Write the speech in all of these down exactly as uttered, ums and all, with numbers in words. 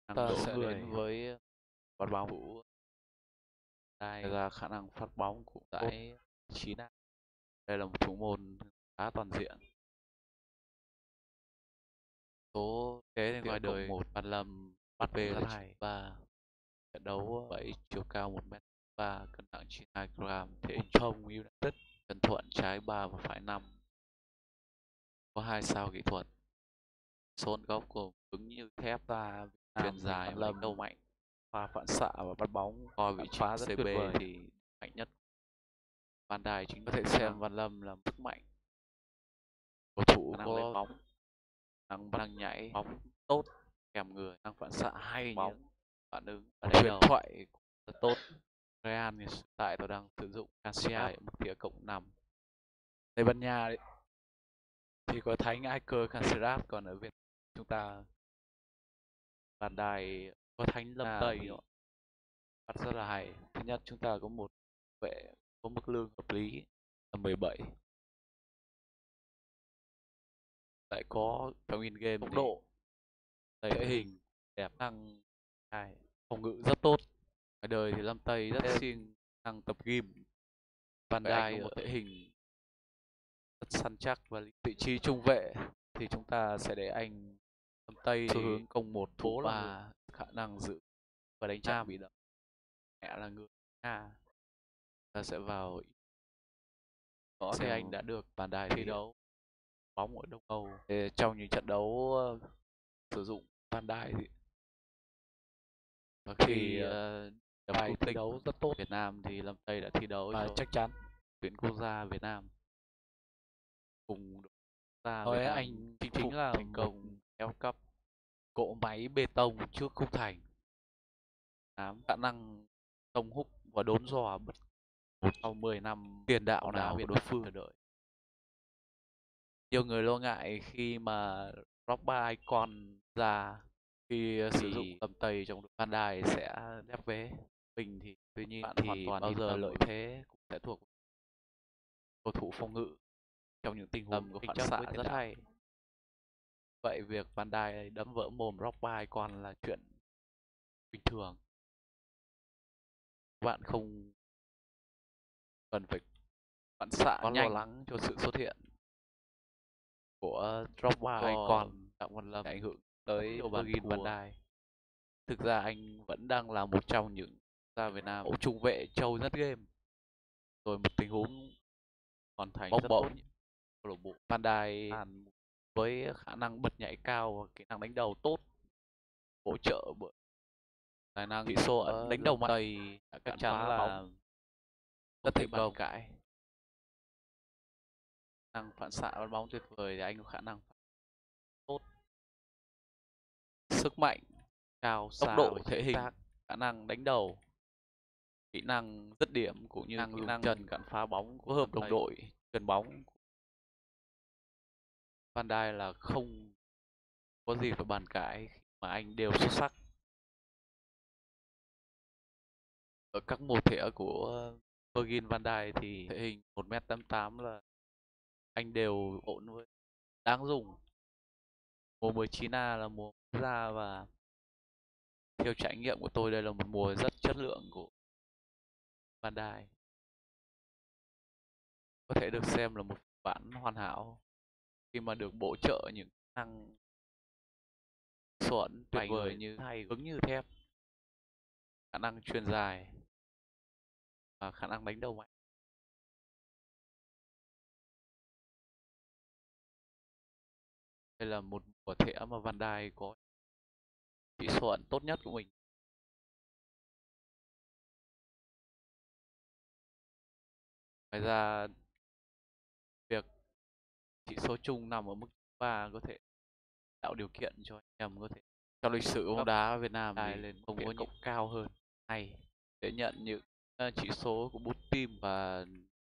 năng Ta đổ sẽ người đến với phát bóng thủ đây ra khả năng phát bóng của tốt. giải chín a. Đây là một thủ môn khá toàn diện. Số Thế thì ngoài ngoài đời đời một Văn Lâm bắt về rất là hay. chín ba, trận đấu bảy, chiều cao một mét ba, cân nặng chín mươi hai ki lô gam, thể hình thông United, chân thuận trái ba và phải năm, có hai sao kỹ thuật, sôn góc của cứng như thép, ta chuyền dài và đánh đầu mạnh, pha phản xạ và bắt bóng, coi vị trí phá rất xê tuyệt bê vời. thì mạnh nhất. Van Dijk chính Có thể xem xem Văn Lâm là sức mạnh. Cầu thủ năng có lên bóng, năng năng nhảy bóng tốt, kèm người năng phản xạ hay, bóng, như phản ứng và một đánh huyền đầu thoại rất tốt. Real hiện tại tôi đang sử dụng Casillas ở mức tỉa cộng năm. Tây Ban Nha đấy thì có Thánh Iker Casillas, còn ở Việt Nam chúng ta bàn đài có Thánh Lâm Tây nữa, bắt rất là hay. Thứ nhất, chúng ta có một vệ có mức lương hợp lý là mười bảy, lại có trong in game tốc thì độ, thể thể hình đẹp, năng hai, phòng ngự rất tốt. Ngoài đời thì Lâm Tây rất Thế- siêng năng tập gym. Van Vậy anh Dijk có ở một thể hình rất săn chắc, và vị trí trung vệ thì chúng ta sẽ để anh Lâm Tây xu thì hướng công một thủ bố là ba, khả năng giữ và đánh chặn bị đập. Mẹ là người Nga, ta sẽ vào có xe. xem Anh đã được bàn đài thi đấu bóng ở Đông Âu. Thì trong những trận đấu uh, sử dụng Van Dijk thì và khi uh, nhập bài cúp thi tịch đấu rất tốt Việt Nam thì Lâm Tây đã thi đấu và cho chắc chắn. tuyển quốc gia Việt Nam, cùng đội quốc gia Nói Việt Nam anh chinh chính phục là thành một công World Cup. Cỗ máy bê tông trước khung thành, ám khả năng tông húc và đốn giò bất một sau mười năm tiền đạo nào của đối phương chờ đợi. Nhiều người lo ngại khi mà Drogba icon ra, khi uh, sử dụng tầm tây trong đội Van Dijk sẽ lép vế mình, thì tuy nhiên bạn thì hoàn toàn bao giờ lợi thế cũng sẽ thuộc cầu thủ phòng ngự trong những tình huống có phản xạ rất hay. Vậy việc Van Dijk đấm vỡ mồm Drogba icon là chuyện bình thường, bạn không cần phải phản xạ quá lo lắng cho sự xuất hiện của Drogba icon Đặng Văn Lâm ảnh hưởng tới Virgil van Dijk. Thực ra anh vẫn đang là một trong những gia Việt Nam hậu trung vệ trâu nhất game. Rồi một tình huống hoàn thành bóng rất bổng tốt. Câu lạc bộ Van Dijk với khả năng bật nhảy cao và kỹ năng đánh đầu tốt, hỗ trợ bởi tài năng chỉ số đánh đầu mạnh, Tây chắc chắn là rất thể bàn cãi. Năng phản xạ bắn bóng tuyệt vời thì anh có khả năng tốt, sức mạnh cao, tốc xa độ, và thể chính hình, xác, khả năng đánh đầu, kỹ năng dứt điểm cũng như kỹ năng trần cản phá bóng, phối hợp đồng đội, chuyền bóng. Van Dijk là không có gì phải bàn cãi mà anh đều xuất sắc. Ở các mùa thẻ của Virgil van Dijk thì thể hình một mét tám mươi tám là anh đều ổn, với đáng dùng. Mùa mười chín A là mùa ra, và theo trải nghiệm của tôi đây là một mùa rất chất lượng của Van Dijk, có thể được xem là một bản hoàn hảo khi mà được bổ trợ những năng xuẩn tuyệt vời như hay cứng như thép, khả năng chuyền dài và khả năng đánh đầu mạnh. Đây là một mùa thẻ mà Van Dijk có chỉ số ẩn tốt nhất của mình. Ngoài ra, việc chỉ số chung nằm ở mức ba có thể tạo điều kiện cho anh em có thể trong lịch sử bóng đá Việt Nam thì lên không có cộng cao hơn hay để nhận những uh, chỉ số của bút team. Và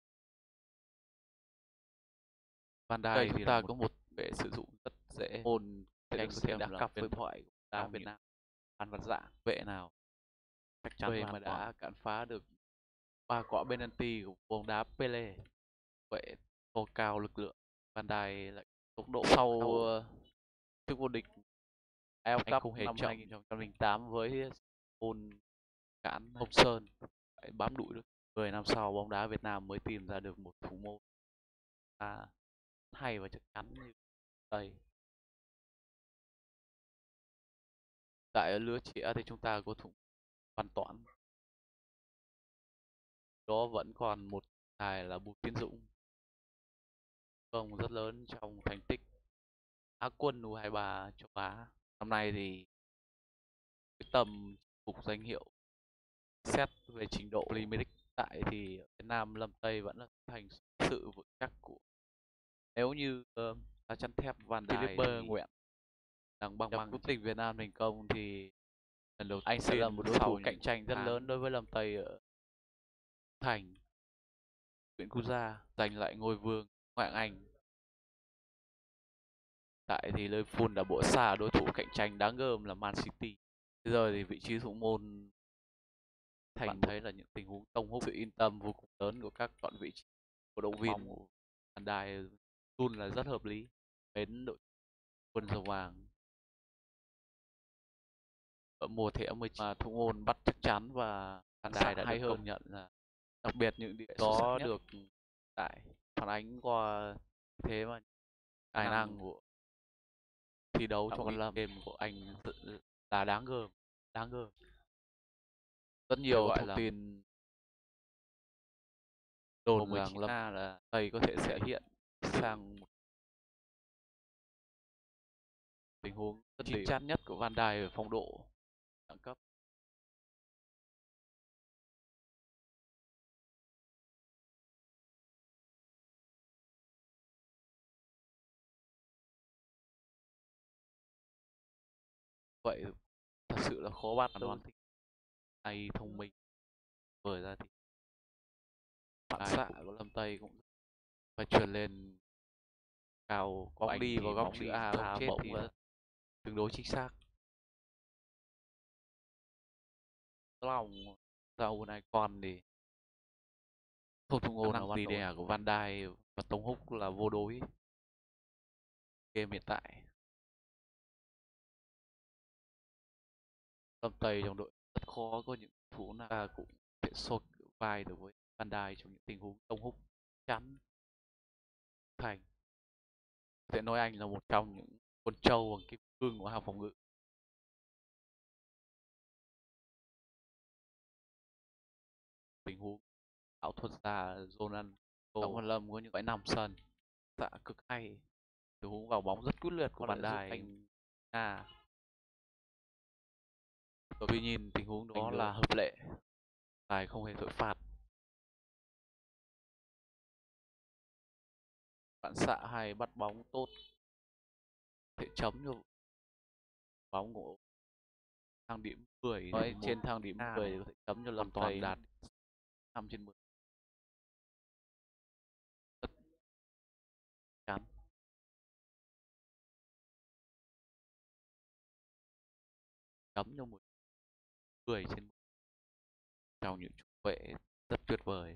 Van Dijk thì ta có một vệ sử dụng rất dễ môn để anh có thể đá cặp với thoại đá Việt Nam. Phan Văn Dạng, vệ nào chắc chắn mà đã cản phá được ba quả penalty của bóng đá Pele. Vậy tô cao lực lượng, Van Dijk lại tốc độ sau uh, chức vô địch a ép ép Anh Cup không hề năm chậm. hai nghìn không trăm lẻ tám với môn cán Hồng Sơn phải bám đuổi được. mười năm sau bóng đá Việt Nam mới tìm ra được một thủ môn à, hay và chắc chắn như đây. Tại lứa trẻ thì chúng ta có thủ Văn Toản, đó vẫn còn một tài là Bùi Tiến Dũng, công rất lớn trong thành tích Á quân u hai ba châu Á. Năm nay thì cái tầm phục danh hiệu xét về trình độ Premier League tại thì Việt Nam Lâm Tây vẫn là thành sự vững chắc của, nếu như uh, lá chắn thép Van Đài Philipper nguyện đang băng băng quốc tịch Việt Nam thành công thì lần đầu anh sẽ là một đối thủ cạnh tranh rất lớn đối với Lâm Tây ở thành huyện quốc gia giành lại ngôi vương ngoại hạng Anh. Tại thì Liverpool đã bỏ xa đối thủ cạnh tranh đáng gờm là Man City. Bây giờ thì vị trí thủ môn thành bạn thấy là những tình huống tung hút sự yên tâm vô cùng lớn của các chọn vị trí cổ động viên của Van Đài luôn là rất hợp lý. Đến đội quân dầu vàng ở mùa thẻ mười chín mà thủ môn bắt chắc chắn và Van Đài đã hay được công nhận là đặc biệt những điểm đó được tại phản ánh qua thế mà tài năng của thi đấu cho con Lâm game của anh là đáng gờm, đáng gờm. Rất nhiều thông tin đồn rằng Lâm là Tây có thể sẽ hiện sang một tình huống rất chín chắn nhất của Van Đài ở phong độ đẳng cấp. Vậy thật sự là khó bắt đoán thì ai thông minh vừa ra thì phản xạ của Lâm Tây cũng phải truyền lên cao bóng đi vào góc chữ A bóng chết thì tương đối chính xác. Lòng sau này còn thì thủ thủ ngôn là Văn Đè của Van Đài và Tống Húc là vô đối game hiện tại. Lâm Tây trong đội rất khó có những thủ nào ta cũng thể sột vai được với Van Đài trong những tình huống Tống Húc chắn thành. Có thể nói anh là một trong những con trâu bằng kim cương của hàng phòng ngự. Tình huống ảo thuật gia Jonan Tổng Văn Lâm có những bãi nằm sân dạ cực hay, tình huống vào bóng rất quyết liệt của Van Đài anh à. Tuy nhìn tình huống đó là hợp lệ, tài không hề thổi phạt. Phản xạ hay bắt bóng tốt, thể chấm cho bóng của thang điểm mười. Nói trên thang điểm mười thì có thể chấm cho Lâm Toàn đạt năm trên mười. Rất chắn. Chấm cho một mười trên mười. Trong những trung vệ rất tuyệt vời,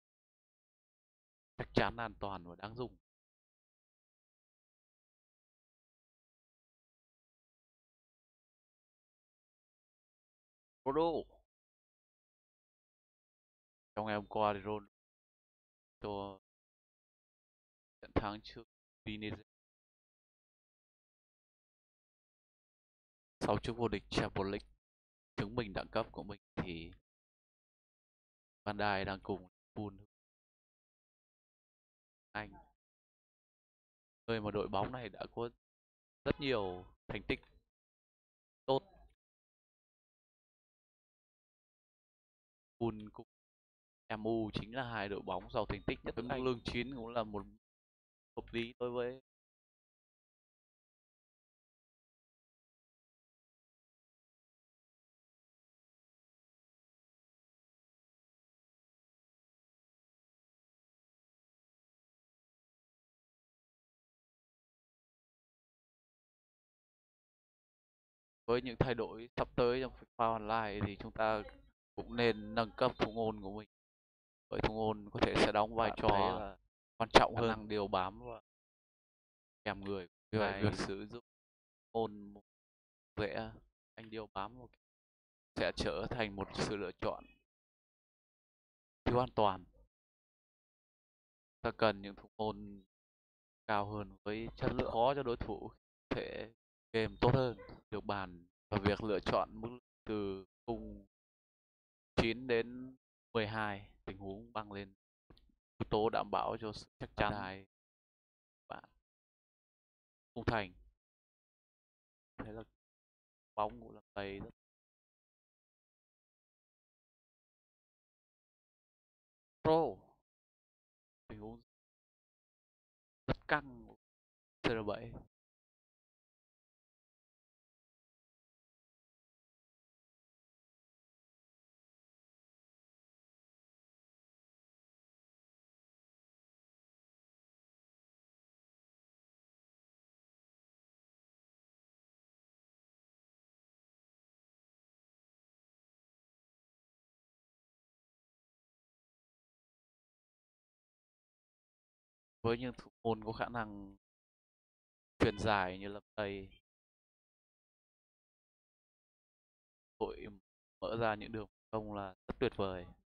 chắc chắn, an toàn và đáng dùng. Ronaldo trong ngày hôm qua thì Ronaldo cho trận thắng trước Vinicius sau chức vô địch Champions League, chứng minh đẳng cấp của mình thì Van Dijk đang cùng Liverpool Anh, nơi mà đội bóng này đã có rất nhiều thành tích tốt. Liverpool cùng em u chính là hai đội bóng giàu thành tích nhất ứng lương chín, cũng là một hợp lý đối với với những thay đổi sắp tới trong FIFA Online thì chúng ta cũng nên nâng cấp thủ môn của mình. Vậy thủ môn có thể sẽ đóng vai trò quan trọng hơn, năng điều bám và kèm người. Vì vậy việc sử dụng môn rẽ, anh điêu bám vào sẽ trở thành một sự lựa chọn thiếu an toàn. Ta cần những thủ môn cao hơn với chất lượng khó cho đối thủ thể game tốt hơn, được bàn và việc lựa chọn mức từ khung chín đến mười hai tình huống băng lên yếu tố đảm bảo cho sự chắc chắn đài bạn không thành. Thế là bóng của lần này rất pro, tình huống rất căng xê rờ bảy. Với những thủ môn có khả năng truyền dài như Lâm Tây, đội mở ra những đường công là rất tuyệt vời.